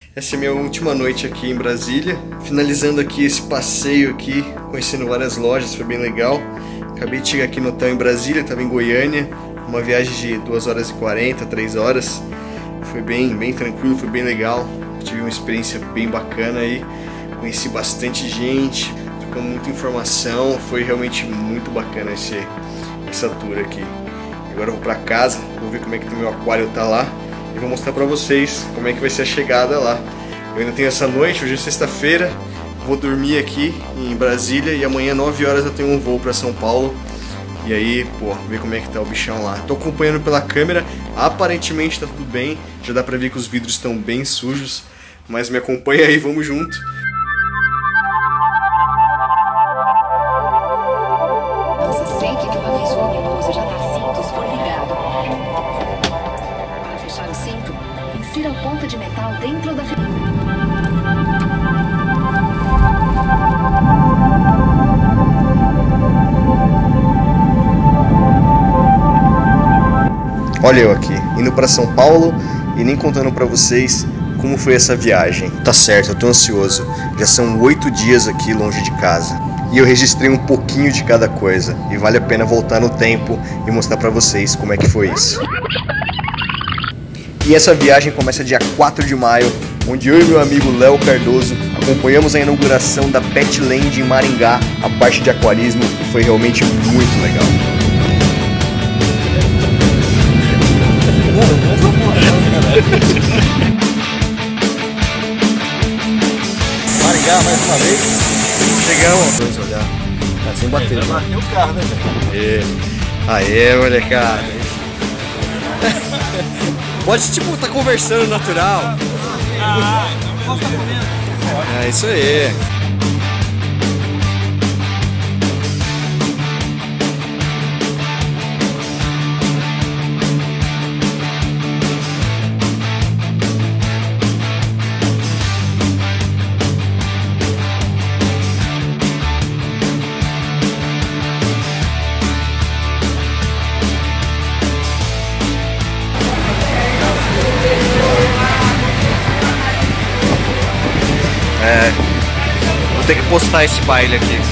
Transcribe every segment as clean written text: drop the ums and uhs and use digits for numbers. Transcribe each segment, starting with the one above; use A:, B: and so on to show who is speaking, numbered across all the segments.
A: Essa é a minha última noite aqui em Brasília, finalizando aqui esse passeio aqui, conhecendo várias lojas, foi bem legal. Acabei de chegar aqui no hotel em Brasília, estava em Goiânia, uma viagem de 2 horas e 40, 3 horas. Foi bem tranquilo, foi bem legal, tive uma experiência bem bacana aí, conheci bastante gente, trocamos muita informação, foi realmente muito bacana essa tour aqui. Agora eu vou pra casa, vou ver como é que o meu aquário tá lá e vou mostrar pra vocês como é que vai ser a chegada lá. Eu ainda tenho essa noite, hoje é sexta-feira, vou dormir aqui em Brasília e amanhã 9 horas eu tenho um voo pra São Paulo. E aí, pô, ver como é que tá o bichão lá. Tô acompanhando pela câmera, aparentemente tá tudo bem, já dá pra ver que os vidros estão bem sujos, mas me acompanha aí, vamos junto.
B: Você sente que uma vez venenoso já tá cintos foi ligado. Para fechar o cinto, insira a ponta de metal dentro da
A: Olha eu aqui, indo para São Paulo e nem contando para vocês como foi essa viagem. Tá certo, eu tô ansioso. Já são 8 dias aqui longe de casa. E eu registrei um pouquinho de cada coisa. E vale a pena voltar no tempo e mostrar para vocês como é que foi isso. E essa viagem começa dia 4 de maio, onde eu e meu amigo Léo Cardoso acompanhamos a inauguração da Petland em Maringá, a parte de aquarismo, e foi realmente muito legal. Maringá mais uma vez. Chegamos. Vamos olhar. Tá sem bater. Já bateu o carro, né, velho? Aê, molecada. Pode, tipo, tá conversando natural. Então pode ficar comendo. É isso aí. Vou ter que postar esse baile aqui.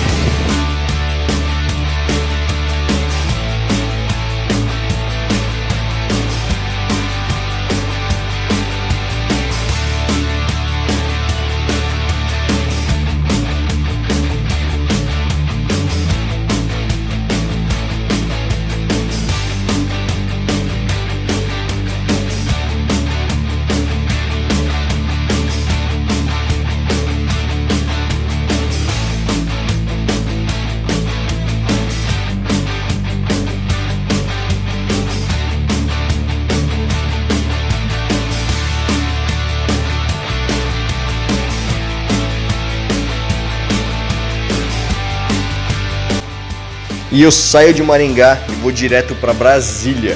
A: E eu saio de Maringá e vou direto para Brasília.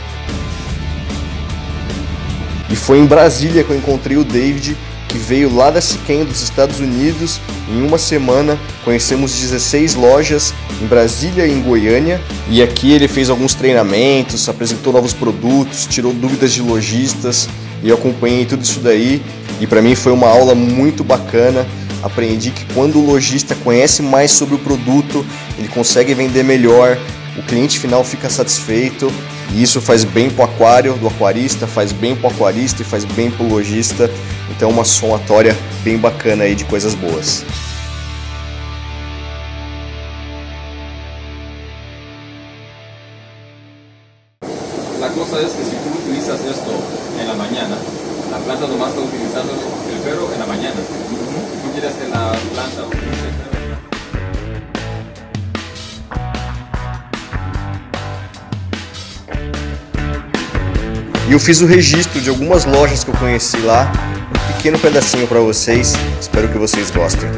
A: E foi em Brasília que eu encontrei o David, que veio lá da Siquem dos Estados Unidos. Em uma semana conhecemos 16 lojas em Brasília e em Goiânia. E aqui ele fez alguns treinamentos, apresentou novos produtos, tirou dúvidas de lojistas. E eu acompanhei tudo isso daí. E para mim foi uma aula muito bacana. Aprendi que quando o lojista conhece mais sobre o produto, ele consegue vender melhor, o cliente final fica satisfeito e isso faz bem para o aquário do aquarista, faz bem para o aquarista e faz bem para o lojista. Então é uma somatória bem bacana aí de coisas boas.
C: La cosa es que si tú utilizas esto en la mañana, la planta nomás está utilizando el ferro en la mañana. Tú quieres que la planta utilice el ferro.
A: E eu fiz o registro de algumas lojas que eu conheci lá, um pequeno pedacinho para vocês, espero que vocês gostem.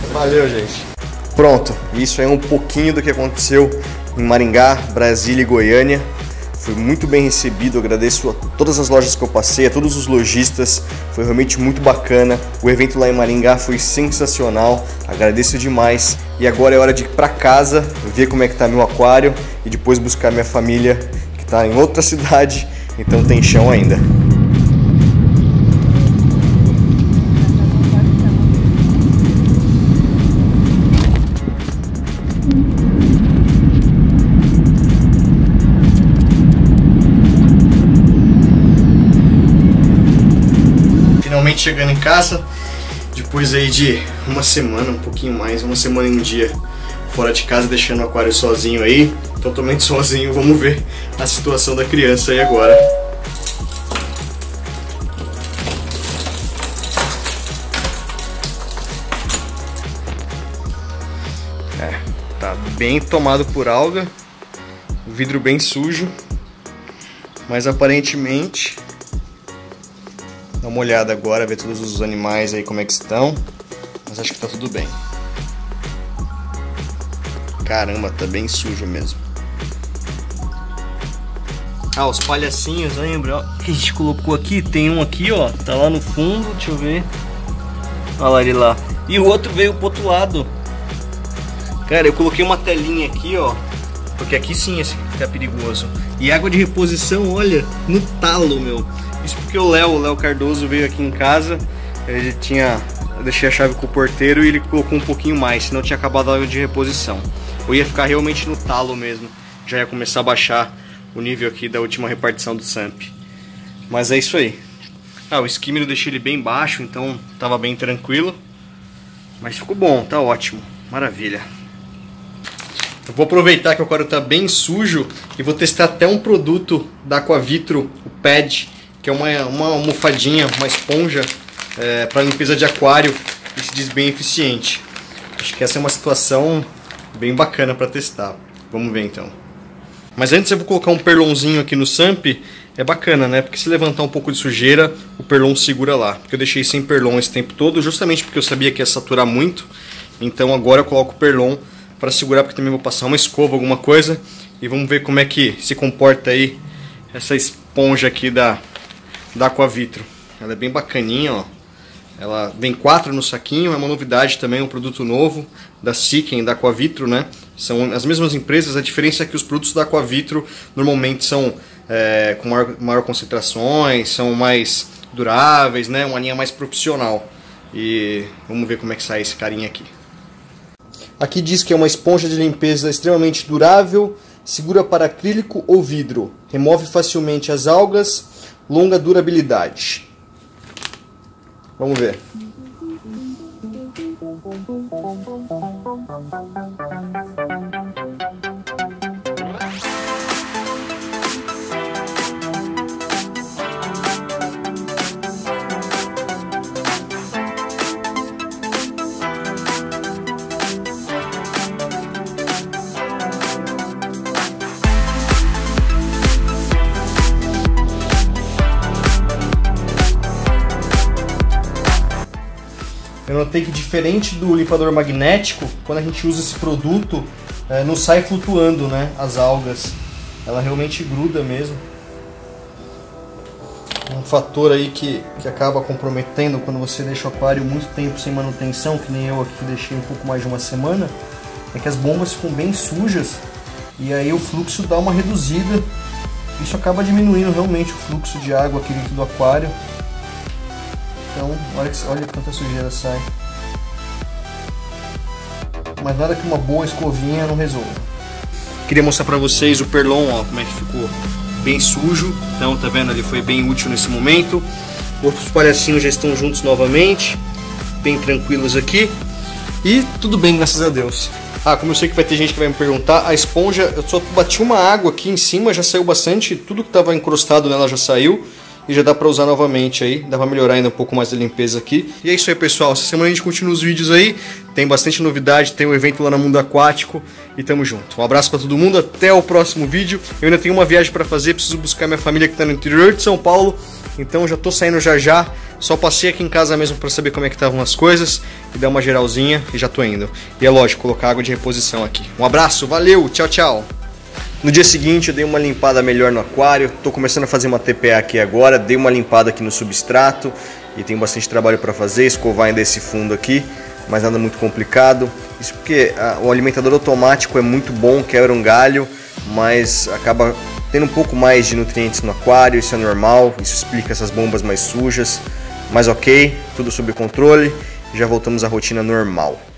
A: Valeu, gente. Pronto, isso é um pouquinho do que aconteceu em Maringá, Brasília e Goiânia. Fui muito bem recebido, agradeço a todas as lojas que eu passei, a todos os lojistas, foi realmente muito bacana. O evento lá em Maringá foi sensacional, agradeço demais. E agora é hora de ir para casa, ver como é que tá meu aquário e depois buscar minha família que tá em outra cidade, então tem chão ainda. Finalmente chegando em casa, depois aí de uma semana, um pouquinho mais, uma semana e um dia fora de casa, deixando o aquário sozinho aí, totalmente sozinho. Vamos ver a situação da criança aí agora. Tá bem tomado por alga, o vidro bem sujo, mas aparentemente... Dá uma olhada agora, ver todos os animais aí como é que estão, mas acho que tá tudo bem. Caramba, tá bem sujo mesmo. Ah, os palhacinhos, lembra? Ó, que a gente colocou aqui, tem um aqui, ó, tá lá no fundo, deixa eu ver. Olha lá ele lá. E o outro veio pro outro lado. Cara, eu coloquei uma telinha aqui, ó, porque aqui sim esse fica perigoso. E água de reposição, olha, no talo, meu. Isso porque o Léo Cardoso veio aqui em casa, eu deixei a chave com o porteiro e ele colocou um pouquinho mais, senão tinha acabado a água de reposição. Eu ia ficar realmente no talo mesmo, já ia começar a baixar o nível aqui da última repartição do SAMP. Mas é isso aí. O skimmer eu deixei ele bem baixo, então tava bem tranquilo. Mas ficou bom, tá ótimo, maravilha. Eu vou aproveitar que o aquário tá bem sujo e vou testar até um produto da Aquavitro, o Pad, que é uma almofadinha, uma esponja para limpeza de aquário, que se diz bem eficiente. Acho que essa é uma situação bem bacana para testar. Vamos ver então. Mas antes eu vou colocar um perlonzinho aqui no SAMP. É bacana, né? Porque se levantar um pouco de sujeira, o perlon segura lá. Porque eu deixei sem perlon esse tempo todo, justamente porque eu sabia que ia saturar muito. Então agora eu coloco o perlon para segurar, porque também vou passar uma escova, alguma coisa. E vamos ver como é que se comporta aí essa esponja aqui da Aquavitro. Ela é bem bacaninha, ó. Ela vem 4 no saquinho, é uma novidade também, um produto novo da Siken, da Aquavitro, né? São as mesmas empresas, a diferença é que os produtos da Aquavitro normalmente são com maior concentrações, são mais duráveis, né? Uma linha mais profissional. E vamos ver como é que sai esse carinha aqui. Aqui diz que é uma esponja de limpeza extremamente durável, segura para acrílico ou vidro, remove facilmente as algas, longa durabilidade. Vamos ver. Eu notei que, diferente do limpador magnético, quando a gente usa esse produto, não sai flutuando, né, as algas. Ela realmente gruda mesmo. Um fator aí que acaba comprometendo quando você deixa o aquário muito tempo sem manutenção, que nem eu aqui deixei um pouco mais de uma semana, é que as bombas ficam bem sujas e aí o fluxo dá uma reduzida. Isso acaba diminuindo realmente o fluxo de água aqui dentro do aquário. Então, olha quanta sujeira sai. Mas nada que uma boa escovinha não resolva. Queria mostrar pra vocês o perlon, ó, como é que ficou bem sujo. Então, tá vendo? Ele foi bem útil nesse momento. Outros palhacinhos já estão juntos novamente, bem tranquilos aqui. E tudo bem, graças a Deus. Como eu sei que vai ter gente que vai me perguntar, a esponja, eu só bati uma água aqui em cima, já saiu bastante, tudo que estava encrostado nela já saiu. E já dá pra usar novamente aí, dá pra melhorar ainda um pouco mais a limpeza aqui. E é isso aí, pessoal, essa semana a gente continua os vídeos aí, tem bastante novidade, tem um evento lá no Mundo Aquático e tamo junto. Um abraço pra todo mundo, até o próximo vídeo. Eu ainda tenho uma viagem pra fazer, preciso buscar minha família que tá no interior de São Paulo, Então já tô saindo já. Só passei aqui em casa mesmo para saber como é que estavam as coisas e dar uma geralzinha e já tô indo. E é lógico, colocar água de reposição aqui. Um abraço, valeu, tchau, tchau. No dia seguinte eu dei uma limpada melhor no aquário, tô começando a fazer uma TPA aqui agora, dei uma limpada aqui no substrato e tenho bastante trabalho para fazer, escovar ainda esse fundo aqui, mas nada muito complicado. Isso porque o alimentador automático é muito bom, quebra um galho, mas acaba tendo um pouco mais de nutrientes no aquário, isso é normal, isso explica essas bombas mais sujas, mas ok, tudo sob controle, já voltamos à rotina normal.